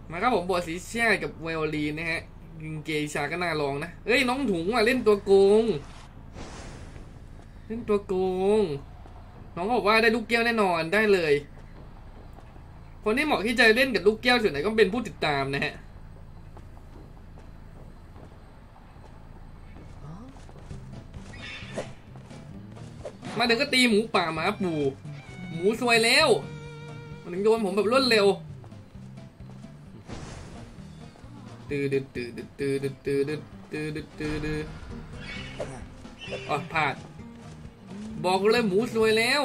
มาครับผมบทสีแช่กับไวโอลีนนะฮะเกชาก็น่าลองนะเอ้ยน้องถุงอ่ะเล่นตัวโกงเล่นตัวโกงน้องบอกว่าได้ลูกแก้วแน่นอนได้เลยคนที่เหมาะที่จะเล่นกับลูกแก้วส่วนไหนก็เป็นผู้ติดตามนะฮะมาถึงก็ตีหมูป่าหมาปู่หมูซวยแล้วมันถึงโดนผมแบบรวดเร็วตืดตืดตืดตืดตืดตืดอ๋อพลาดบอกเลยหมูซวยแล้ว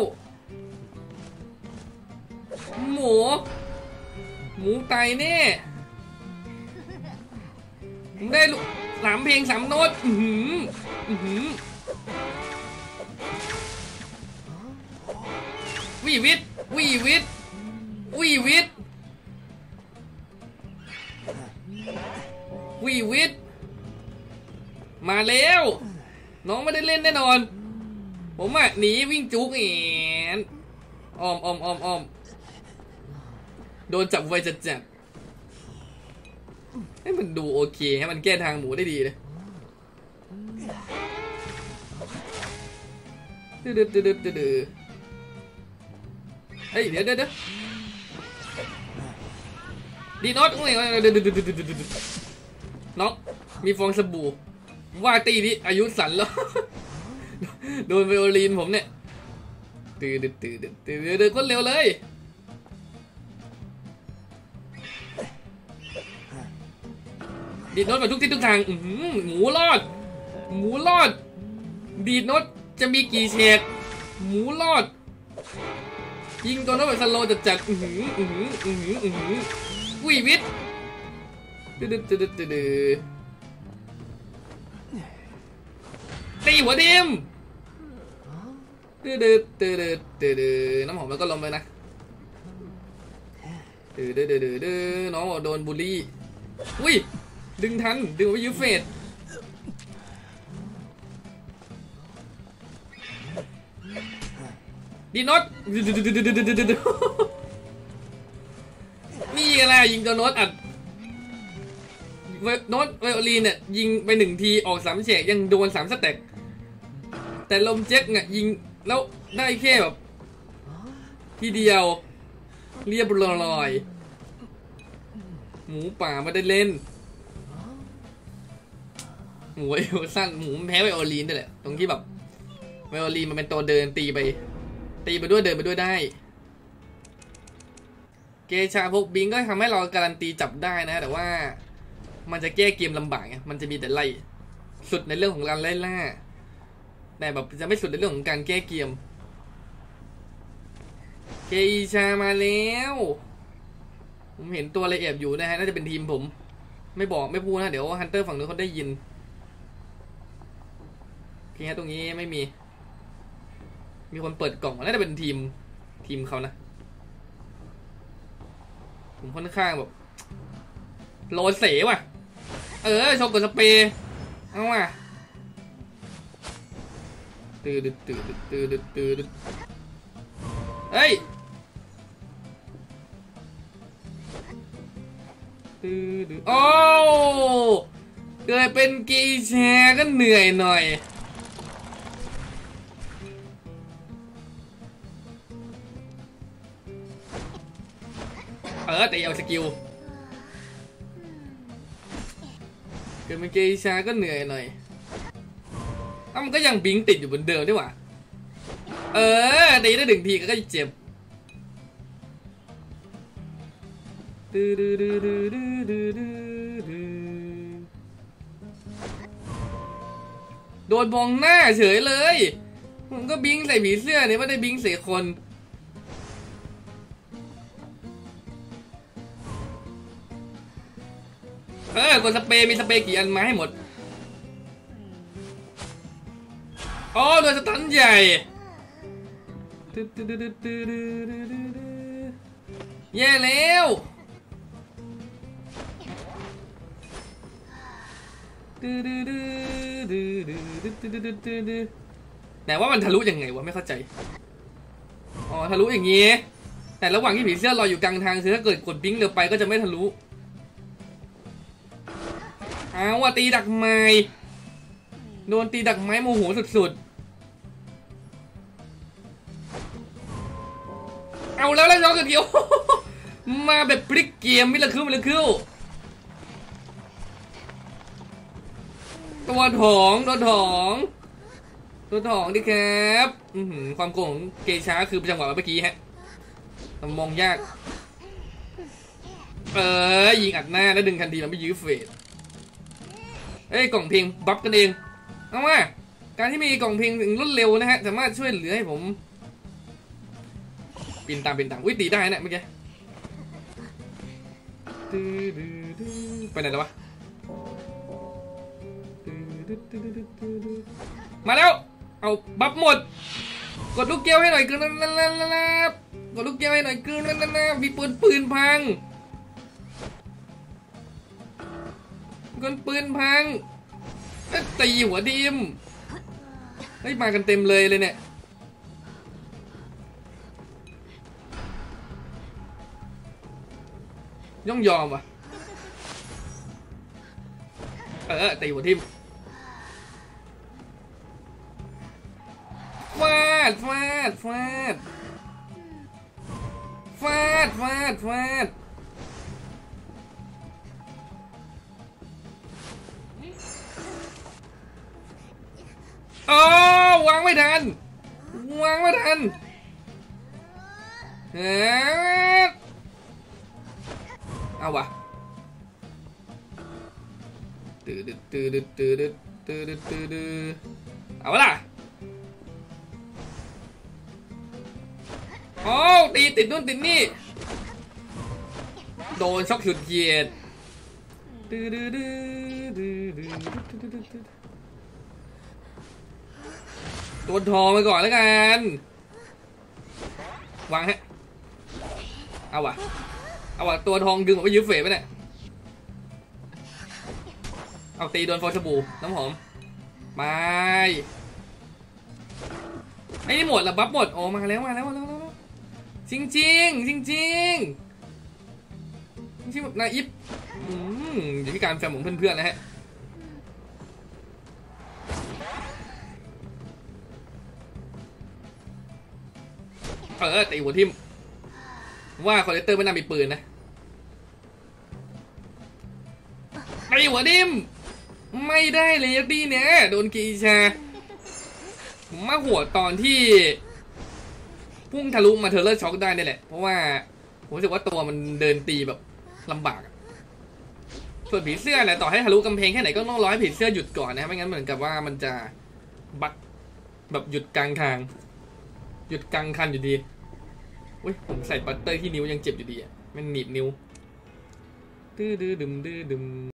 หมูตายแน่ผมได้3 เพลง 3 โน้ตวีวิทมาแล้วน้องไม่ได้เล่นแน่นอนผมอ่ะหนีวิ่งจุกอ้อมโดนจับไว้จัดให้มันดูโอเคให้มันแก้ทางหมูได้ดีเลยเฮ้ยเดี๋ยวดีน็อตน้องมีฟองสบู่ว่าตีนี้อายุสั้นแล้วโดนไวโอลีนผมเนี่ยตืดก็เร็วเลยดีดโน้ตมาทุกทิศทุกทางหมูรอดดีดโน้ตจะมีกี่เฉดหมูรอดยิงตัวโน้ตแบบสโลว์จัดวิวิทตีหัวดิมน้ำหอมแล้วก็ลงไปนะน้องบอกโดนบูลลี่อุ้ยดึงทันดึงไปยูเฟสดีน็อตนี่อะไรยิงตัวโน้ตอัดโน้ตไวโอลีนเนี่ยยิงไป1 ทีออก3 เฉกยังโดน3 สเต็กแต่ลมเจ็กเนี่ยยิงแล้วได้แค่แบบทีเดียวเรียบร้อยหมูป่าไม่ได้เล่นหมูสั้นหมูแพ้ไวโอลีนนี่แหละตรงที่แบบไวโอลีนมันเป็นตัวเดินตีไปด้วยเดินไปด้วยได้เกชาพวกบิงก็ทำให้เราการันตีจับได้นะแต่ว่ามันจะแก้เกมลำบากไงมันจะมีแต่ไล่สุดในเรื่องของการไล่ล่าแต่แบบจะไม่สุดในเรื่องของการแก้เกมเกชามาแล้วผมเห็นตัวอะไรแอบอยู่นะฮะน่าจะเป็นทีมผมไม่บอกไม่พูดนะเดี๋ยวฮันเตอร์ฝั่งนู้นเขาได้ยินโอเคฮะตรงนี้ไม่มีคนเปิดกล่องน่าจะเป็นทีมเขานะผมค่อนข้างแบบโลเสว่ะชกกับสเปรย์เอาว่ะตืดเฮ้ยโอ้เกิดเป็นกีแชร์ก็เหนื่อยหน่อยแต่เอาสกิลเกิดเป็นกีแชร์ก็เหนื่อยหน่อยมันก็ยังบิงติดอยู่เหมือนเดิมด้วยว่ะตีได้1 ทีก็เจ็บโดนบองหน้าเฉยเลยผมก็บิงใส่ผีเสื้อเนี่ยไม่ได้บิงใส่คนกดสเปรย์มีสเปรย์กี่อันมาให้หมดโดนสตันใหญ่แย่แล้วแต่ว่ามันทะลุยังไงวะไม่เข้าใจทะลุอย่างงี้แต่ระหว่างที่ผีเสื้อรออยู่กลางทางคือถ้าเกิดกดบิงเร็วไปก็จะไม่ทะลุเอาว่ะตีดักไม้โดนตีดักไม้โมโหสุดๆเอาแล้วช็อกเขียวมาแบบพลิกเกมมิลคิวตัวถองดิครับความโกงของเกช้าคือจังหวะเมื่อกี้ฮะมองยากยิงอัดหน้าแล้วดึงทันทีมันไม่ยื้อเฟดกล่องเพลงบัฟกันเองเอาว่าการที่มีกล่องเพลงถึงรวดเร็วนะฮะสามารถช่วยเหลือให้ผมปีนตามวิตีได้นะเมื่อกี้ไปไหนแล้ววะมาแล้วเอาบัฟหมดกดลูกเกี้ยวให้หน่อยกดลูกเกี้ยวให้หน่อยมีปืนพังปืนพังตีหัวทีมมากันเต็มเลยเนี่ยย่องยอมว่ะตีหัวทีมฟาดวางไม่ทันเอาวะเอาวะล่ะตีติดนู่นติดนี่โดนช็อกฉุดเหยียดตัวทองไปก่อนแล้วกันวางฮะเอาวะตัวทองดึงออกไปยื้อเฟ๋ไปเนี่ยเอาตีโดนฟอสบู่น้ำหอมไม่ไอ้นี่หมดละบัฟหมดมาแล้วจริงแบบนายอิฟอยู่ที่การแฟมของเพื่อนๆนะฮะตีหัวทิ่มว่าคอลเลกเตอร์ไม่น่ามีปืนนะตีหัวทิ่มไม่ได้เลยตีเนี่ยโดนกีชาผมมาหัวตอนที่พุ่งทะลุมาเทอร์เลอร์ช็อคได้นี่แหละเพราะว่าผมรู้สึกว่าตัวมันเดินตีแบบลำบากส่วนผีเสื้อเนี่ยต่อให้ทะลุกำแพงแค่ไหนก็ต้องรอให้ผีเสื้อหยุดก่อนนะไม่งั้นเหมือนกับว่ามันจะบักแบบหยุดกลางทางหยุดกลางคันอยู่ดีผมใส่บัตเตอร์ที่นิ้วยังเจ็บอยู่ดีมันหนีบนิ้วดื้อ